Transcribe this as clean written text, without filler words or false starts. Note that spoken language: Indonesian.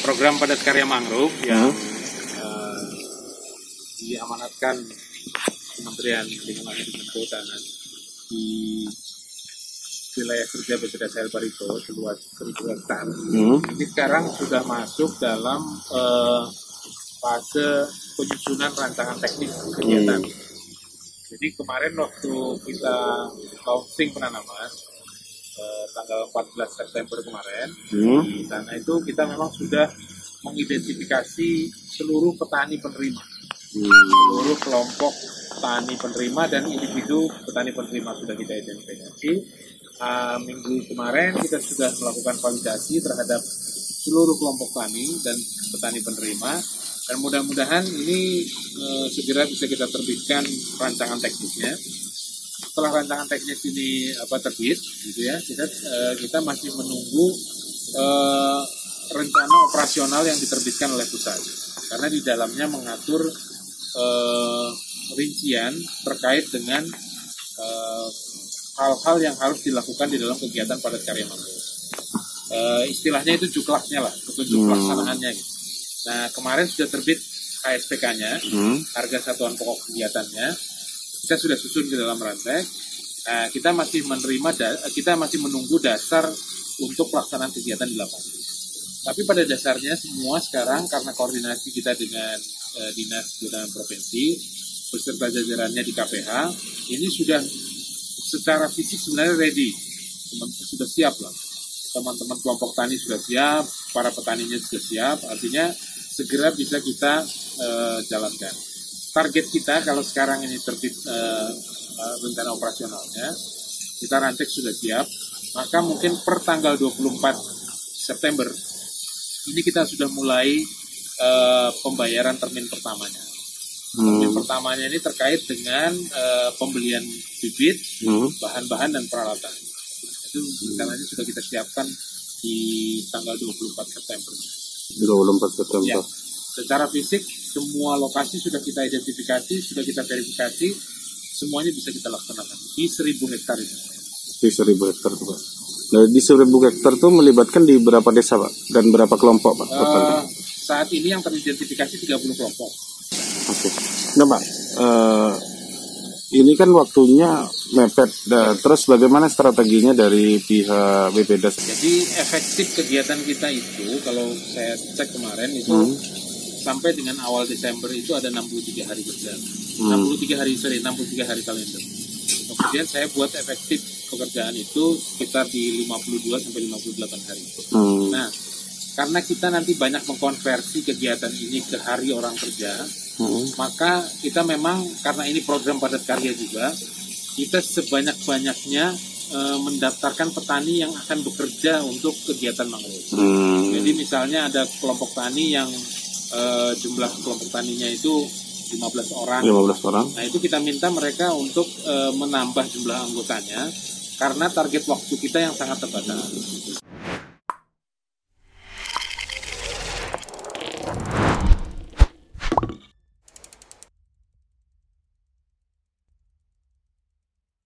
program padat karya mangrove yang diamanatkan Kementerian Lingkungan Hidup dan Kehutanan di wilayah kerja PT Desa El Barito seluas 1.000 hektar. Ini sekarang sudah masuk dalam fase penyusunan rancangan teknis kegiatan. Jadi kemarin waktu kita launching penanaman tanggal 14 September kemarin, di sana itu kita memang sudah mengidentifikasi seluruh petani penerima, seluruh kelompok petani penerima dan individu petani penerima sudah kita identifikasi. Minggu kemarin kita sudah melakukan validasi terhadap seluruh kelompok tani dan petani penerima, dan mudah-mudahan ini segera bisa kita terbitkan rancangan teknisnya. Setelah rancangan teknis ini terbit, gitu ya, kita masih menunggu rencana operasional yang diterbitkan oleh pusat, karena di dalamnya mengatur rincian terkait dengan hal-hal yang harus dilakukan di dalam kegiatan padat karya mangrove. Istilahnya itu juklaknya lah, petunjuk pelaksanaannya gitu. Nah, kemarin sudah terbit KSPK-nya, harga satuan pokok kegiatannya, kita sudah susun ke dalam rantai. Nah, kita masih menunggu dasar untuk pelaksanaan kegiatan di lapangan. Tapi pada dasarnya semua sekarang karena koordinasi kita dengan Dinas Kehutanan Provinsi beserta jajarannya di KPH, ini sudah secara fisik sebenarnya ready, sudah siap lah. Teman-teman kelompok tani sudah siap, para petaninya sudah siap, artinya segera bisa kita jalankan. Target kita kalau sekarang ini terbit rencana operasionalnya, kita rantek sudah siap, maka mungkin per tanggal 24 September ini kita sudah mulai pembayaran termin pertamanya. Termin pertamanya ini terkait dengan pembelian bibit, bahan-bahan dan peralatan. Itu rencananya sudah kita siapkan di tanggal 24 September. 24 September. Ya, secara fisik semua lokasi sudah kita identifikasi, sudah kita verifikasi, semuanya bisa kita laksanakan di 1.000 hektar itu. Di 1.000 hektar tuh, Pak. Nah, di 1.000 hektar itu melibatkan di berapa desa, Pak? Dan berapa kelompok, Pak? Saat ini yang teridentifikasi 30 kelompok. Oke. Nah, Pak, ini kan waktunya mepet. Terus bagaimana strateginya dari pihak BPDAS? Jadi efektif kegiatan kita itu, kalau saya cek kemarin itu sampai dengan awal Desember itu ada 63 hari kerja. 63 hari kalender. Kemudian saya buat efektif pekerjaan itu sekitar di 52 sampai 58 hari. Nah, karena kita nanti banyak mengkonversi kegiatan ini ke hari orang kerja, maka kita memang, karena ini program padat karya juga, kita sebanyak-banyaknya mendaftarkan petani yang akan bekerja untuk kegiatan mangrove. Jadi misalnya ada kelompok tani yang jumlah kelompok taninya itu 15 orang. Nah, itu kita minta mereka untuk menambah jumlah anggotanya karena target waktu kita yang sangat terbatas.